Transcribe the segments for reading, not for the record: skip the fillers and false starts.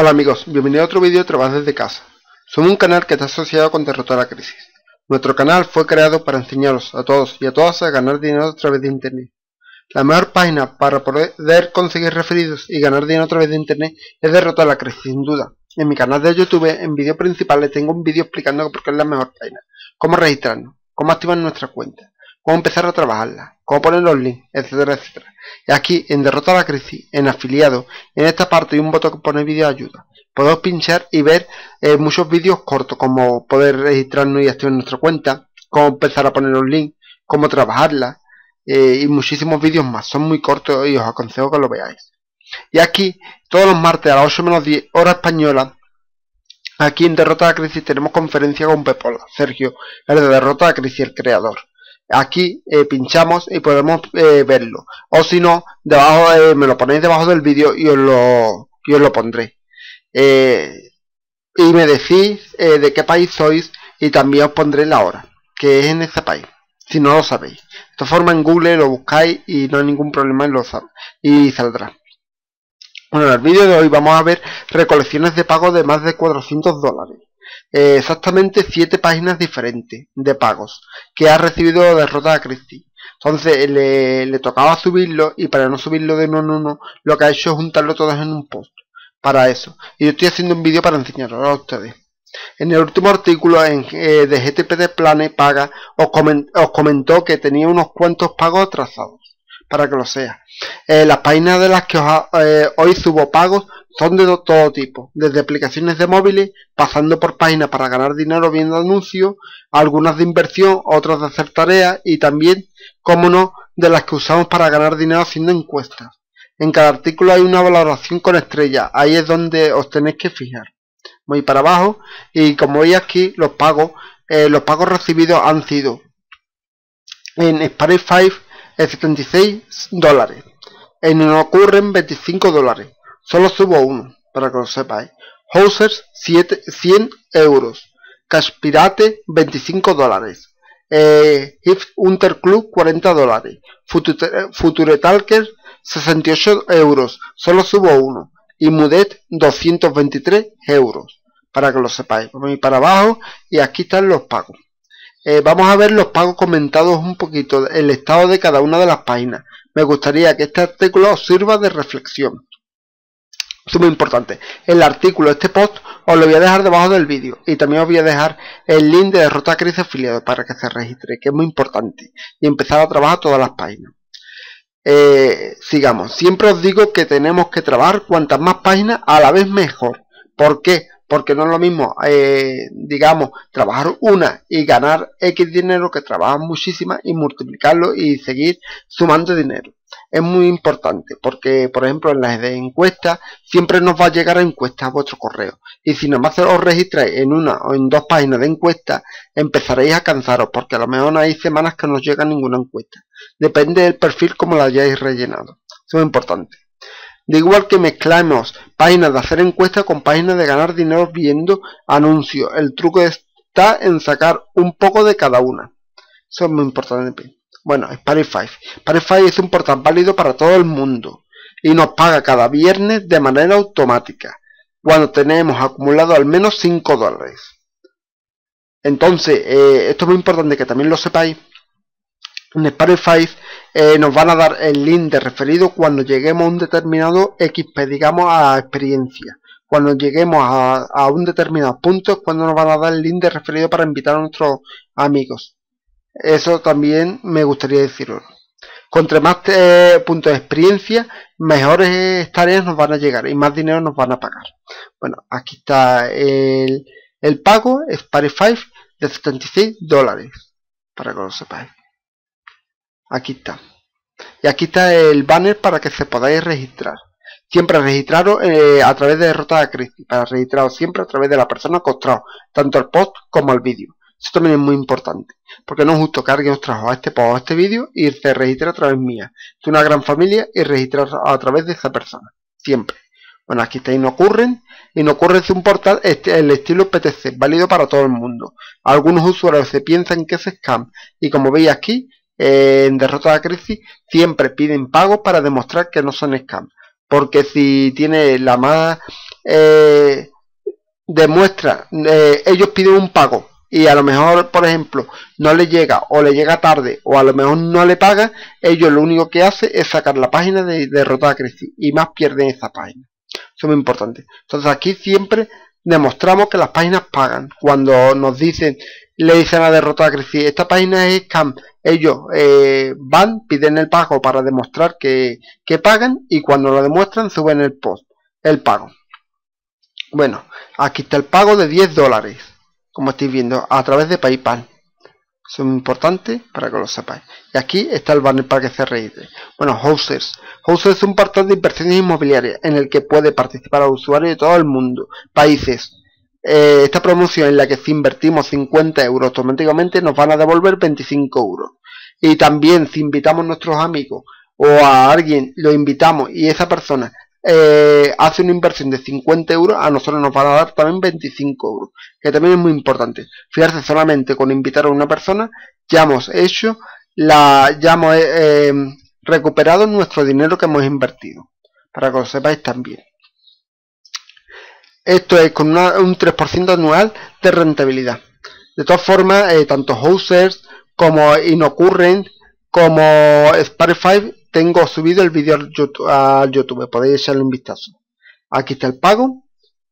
Hola amigos, bienvenidos a otro vídeo de Trabajo desde casa. Somos un canal que está asociado con Derrotar la Crisis. Nuestro canal fue creado para enseñaros a todos y a todas a ganar dinero a través de internet. La mejor página para poder conseguir referidos y ganar dinero a través de internet es Derrotar la Crisis, sin duda. En mi canal de YouTube, en vídeos principales, tengo un vídeo explicando por qué es la mejor página, cómo registrarnos, cómo activar nuestra cuenta, cómo empezar a trabajarla, cómo poner los links, etcétera, etcétera. Y aquí en Derrota la Crisis, en afiliado, en esta parte hay un botón que pone vídeo de ayuda. Podemos pinchar y ver muchos vídeos cortos, como poder registrarnos y activar nuestra cuenta, cómo empezar a poner los links, cómo trabajarla y muchísimos vídeos más. Son muy cortos y os aconsejo que lo veáis. Y aquí, todos los martes a las 8 menos 10 hora española, aquí en Derrota la Crisis tenemos conferencia con Pepola, Sergio, el de Derrota la Crisis, el creador. Aquí pinchamos y podemos verlo, o si no, debajo me lo ponéis debajo del vídeo y os lo pondré. Y me decís de qué país sois y también os pondré la hora, que es en ese país, si no lo sabéis. De esta forma en Google lo buscáis y no hay ningún problema y saldrá. Bueno, en el vídeo de hoy vamos a ver recolecciones de pago de más de $400. Exactamente 7 páginas diferentes de pagos que ha recibido Derrota a Crisis. Entonces le tocaba subirlo, y para no subirlo de uno en uno, lo que ha hecho es juntarlo todos en un post para eso. Y yo estoy haciendo un vídeo para enseñarlo a ustedes. En el último artículo de GTPD Planet Paga os comentó que tenía unos cuantos pagos atrasados, para que lo sea. Las páginas de las que hoy subo pagos son de todo tipo, desde aplicaciones de móviles, pasando por páginas para ganar dinero viendo anuncios, algunas de inversión, otras de hacer tareas y también, como no, de las que usamos para ganar dinero haciendo encuestas. En cada artículo hay una valoración con estrellas, ahí es donde os tenéis que fijar. Voy para abajo y como veis aquí los pagos recibidos han sido en Spotify $76, en Ocurren $25. Solo subo uno, para que lo sepáis. Housers, 100 euros. Cashpirate, $25. If Hunter Club, $40. Futuretalker, 68 euros. Solo subo uno. Y Mudet, 223 euros. Para que lo sepáis. Vamos a ir para abajo y aquí están los pagos. Vamos a ver los pagos comentados un poquito, el estado de cada una de las páginas. Me gustaría que este artículo os sirva de reflexión. Esto es muy importante. El artículo, este post, os lo voy a dejar debajo del vídeo. Y también os voy a dejar el link de Derrota a Crisis afiliado para que se registre, que es muy importante. Y empezar a trabajar todas las páginas. Sigamos. Siempre os digo que tenemos que trabajar cuantas más páginas a la vez mejor. ¿Por qué? Porque no es lo mismo, digamos, trabajar una y ganar X dinero que trabajar muchísimas y multiplicarlo y seguir sumando dinero. Es muy importante porque, por ejemplo, en las encuestas siempre nos va a llegar a encuestas a vuestro correo. Y si nada más os registráis en una o en 2 páginas de encuestas, empezaréis a cansaros porque a lo mejor no hay semanas que no os llega ninguna encuesta. Depende del perfil como la hayáis rellenado. Eso es importante. De igual que mezclamos páginas de hacer encuestas con páginas de ganar dinero viendo anuncios. El truco está en sacar un poco de cada una. Eso es muy importante. Bueno, Spotify. Spotify es un portal válido para todo el mundo y nos paga cada viernes de manera automática cuando tenemos acumulado al menos $5. Entonces, esto es muy importante que también lo sepáis. En Spotify nos van a dar el link de referido cuando lleguemos a un determinado XP, digamos a experiencia. Cuando lleguemos a un determinado punto es cuando nos van a dar el link de referido para invitar a nuestros amigos. Eso también me gustaría decirlo. Contra más puntos de experiencia, mejores tareas nos van a llegar y más dinero nos van a pagar. Bueno, aquí está el pago, Spotify, de $76, para que lo sepáis. Aquí está. Y aquí está el banner para que se podáis registrar. Siempre registraros a través de Derrota a Crisis. Para registraros siempre a través de la persona que os trajo tanto el post como el vídeo. Eso también es muy importante. Porque no es justo que alguien os trajo a este post o a este vídeo y se registre a través mía. Es una gran familia y registraros a través de esa persona. Siempre. Bueno, aquí está Inocurren. Inocurren es un portal el estilo PTC, válido para todo el mundo. Algunos usuarios se piensan que es scam. Y como veis aquí, en Derrota a la Crisis siempre piden pagos para demostrar que no son scam. Porque si tiene la más demuestra, ellos piden un pago y a lo mejor, por ejemplo, no le llega o le llega tarde o a lo mejor no le paga, ellos lo único que hace es sacar la página de derrotar a Crisis y más pierden esa página. Eso es muy importante. Entonces aquí siempre demostramos que las páginas pagan. Cuando nos dicen, le dicen a derrotar a Crisis, esta página es scam, ellos van, piden el pago para demostrar que pagan y cuando lo demuestran suben el post, el pago. Bueno, aquí está el pago de $10, como estáis viendo, a través de PayPal. Eso es muy importante para que lo sepáis. Y aquí está el banner para que se registre. Bueno, Housers. Housers es un portal de inversiones inmobiliarias en el que puede participar a usuarios de todo el mundo, países. Esta promoción en la que si invertimos 50 euros automáticamente nos van a devolver 25 euros. Y también si invitamos a nuestros amigos o a alguien, lo invitamos y esa persona hace una inversión de 50 euros, a nosotros nos van a dar también 25 euros, que también es muy importante. Fijarse, solamente con invitar a una persona ya hemos hecho recuperado nuestro dinero que hemos invertido, para que lo sepáis también. Esto es con un 3% anual de rentabilidad. De todas formas, tanto Housers como Inocurrent como Spotify tengo subido el vídeo a YouTube, podéis echarle un vistazo. Aquí está el pago.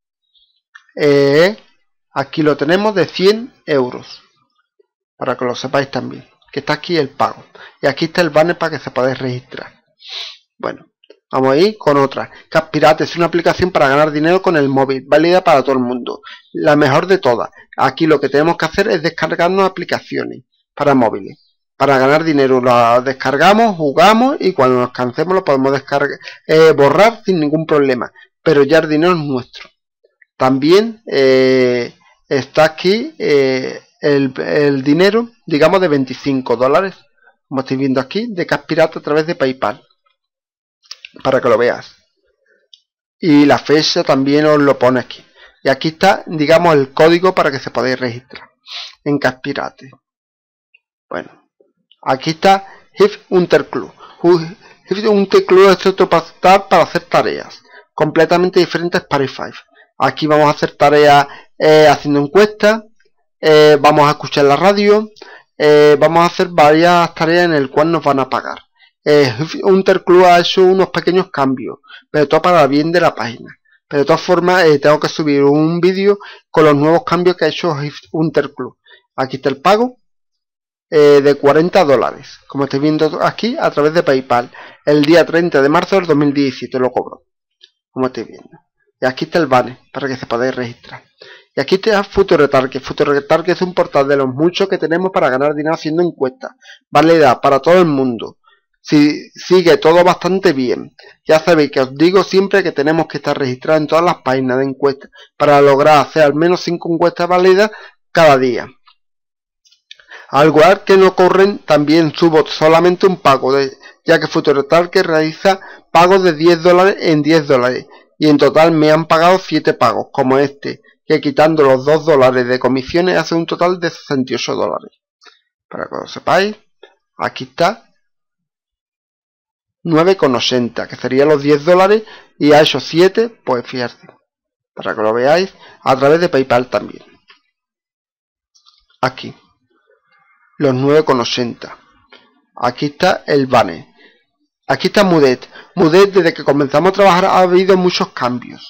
Aquí lo tenemos de 100 euros. Para que lo sepáis también. Que está aquí el pago. Y aquí está el banner para que se podáis registrar. Bueno, vamos a ir con otra. Caspirate es una aplicación para ganar dinero con el móvil. Válida para todo el mundo. La mejor de todas. Aquí lo que tenemos que hacer es descargarnos aplicaciones para móviles. Para ganar dinero lo descargamos, jugamos y cuando nos cansemos lo podemos descargar, borrar sin ningún problema. Pero ya el dinero es nuestro. También está aquí el dinero, digamos, de $25, como estáis viendo aquí, de Caspirate a través de PayPal. Para que lo veas. Y la fecha también os lo pone aquí. Y aquí está, digamos, el código para que se podáis registrar en Caspirate. Bueno. Aquí está Hive Unterclub. Hive Unterclub es otro portal para hacer tareas completamente diferentes para Spotify. Aquí vamos a hacer tareas haciendo encuestas, vamos a escuchar la radio, vamos a hacer varias tareas en el cual nos van a pagar. Hive Unterclub ha hecho unos pequeños cambios, pero todo para el bien de la página. Pero de todas formas tengo que subir un vídeo con los nuevos cambios que ha hecho Hive Unterclub. Aquí está el pago. De $40, como estáis viendo aquí, a través de PayPal. El día 30 de marzo del 2017 lo cobro, como estáis viendo. Y aquí está el banner para que se podáis registrar. Y aquí está Futuretarget. Futuretarget es un portal de los muchos que tenemos para ganar dinero haciendo encuestas. Válida para todo el mundo. Si sigue todo bastante bien. Ya sabéis que os digo siempre que tenemos que estar registrados en todas las páginas de encuestas para lograr hacer al menos 5 encuestas válidas cada día. Al igual que no corren, también subo solamente un pago, ya que Futuretarget realiza pagos de $10 en $10 y en total me han pagado 7 pagos, como este, que quitando los $2 de comisiones hace un total de $68. Para que lo sepáis, aquí está 9,80, que serían los $10 y a esos 7, pues fíjate, para que lo veáis, a través de PayPal también. Aquí. Los 9,80. Aquí está el banner. Aquí está Mudet. Mudet, desde que comenzamos a trabajar ha habido muchos cambios.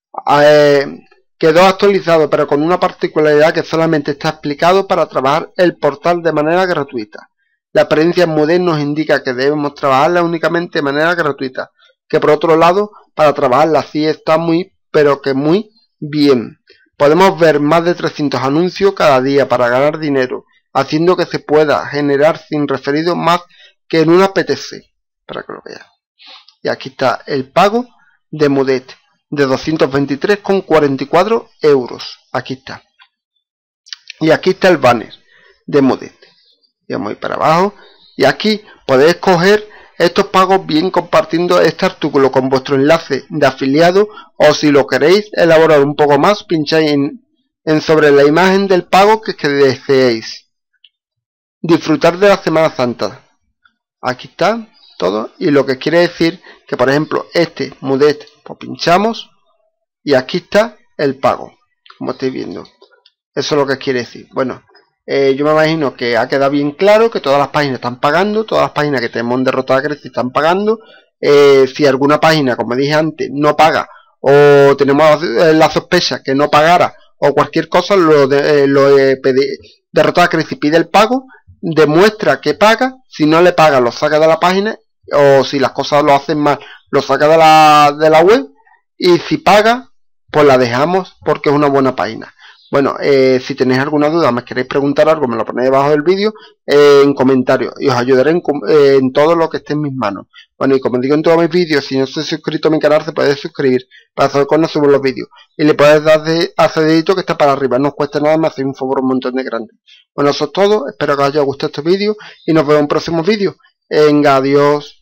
Quedó actualizado, pero con una particularidad que solamente está explicado para trabajar el portal de manera gratuita. La experiencia en Mudet nos indica que debemos trabajarla únicamente de manera gratuita, que por otro lado, para trabajarla sí está muy, pero que muy bien. Podemos ver más de 300 anuncios cada día para ganar dinero, haciendo que se pueda generar sin referido más que en una PTC, para que lo vean. Y aquí está el pago de Mudet, de 223,44 euros. Aquí está. Y aquí está el banner de Mudet. Y vamos a ir para abajo. Y aquí podéis coger estos pagos bien compartiendo este artículo con vuestro enlace de afiliado, o si lo queréis elaborar un poco más, pincháis en sobre la imagen del pago que deseéis. Disfrutar de la Semana Santa. Aquí está todo, y lo que quiere decir que, por ejemplo, este Mudet, pues pinchamos y aquí está el pago, como estáis viendo. Eso es lo que quiere decir. Bueno, yo me imagino que ha quedado bien claro que todas las páginas están pagando, todas las páginas que tenemos en derrotada crece están pagando. Si alguna página, como dije antes, no paga, o tenemos la sospecha que no pagara, o cualquier cosa, derrotada crece pide el pago, demuestra que paga. Si no le paga, lo saca de la página, o si las cosas lo hacen mal, lo saca de la web, y si paga, pues la dejamos porque es una buena página. Bueno, si tenéis alguna duda, me queréis preguntar algo, me lo ponéis debajo del vídeo en comentarios y os ayudaré en todo lo que esté en mis manos. Bueno, y como digo en todos mis vídeos, si no estáis suscrito a mi canal, se puede suscribir para saber cuando subo los vídeos. Y le podéis dar a ese dedito que está para arriba, no os cuesta nada, me hacéis un favor un montón de grande. Bueno, eso es todo, espero que os haya gustado este vídeo y nos vemos en próximos vídeos. Venga, adiós.